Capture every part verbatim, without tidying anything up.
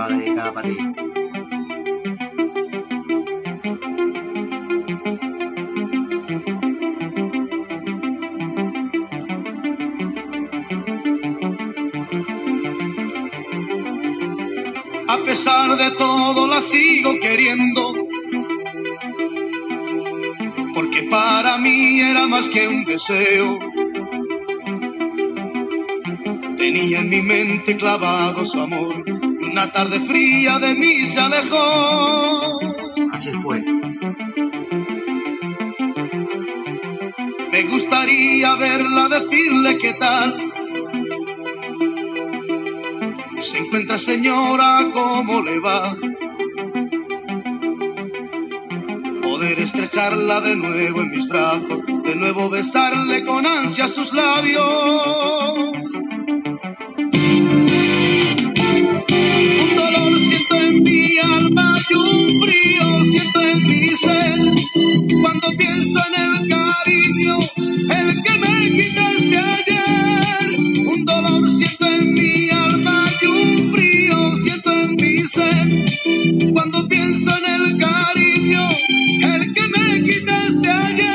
va dedicada para ti. A pesar de todo la sigo queriendo, porque para mí era más que un deseo. Tenía en mi mente clavado su amor, y una tarde fría de mí se alejó. Así fue. Me gustaría verla, decirle qué tal se encuentra, señora, ¿cómo le va? Poder estrecharla de nuevo en mis brazos, de nuevo besarle con ansia sus labios. Un dolor siento en mi alma y un frío siento en mi ser, cuando pienso en el cariño, el que me quitaste ayer. Un dolor siento en mi alma y un frío siento en mi ser, cuando pienso en el cariño, el que me quitaste ayer.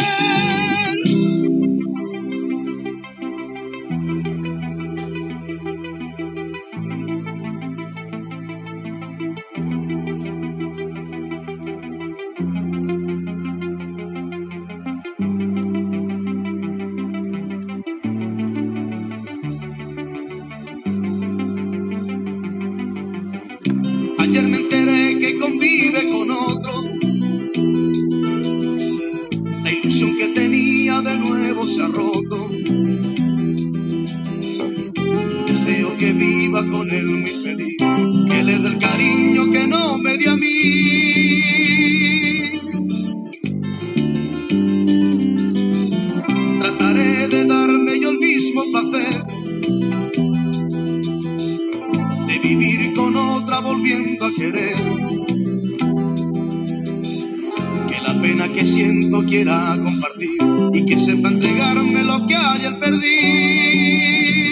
Ayer me enteré que convive con otro. La ilusión que tenía de nuevo se ha roto. Deseo que viva con él muy feliz, que le dé el cariño que no me dio a mí. Trataré de darme yo el mismo placer, de vivir con otra volviendo a querer, que la pena que siento quiera compartir y que sepa entregarme lo que ayer perdí.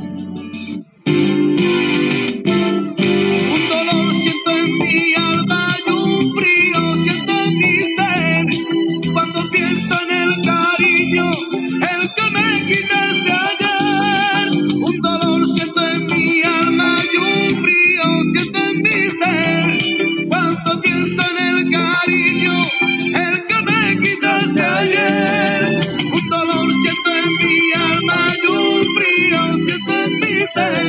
Un dolor siento en mi alma y un frío siento en mi ser, cuando pienso en el cariño, el que me quitaste ayer. Un dolor siento en mi alma y un frío siento en mi ser, cuando pienso en el cariño, el que me quitaste ayer. Un dolor siento en mi alma y un frío siento en mi ser,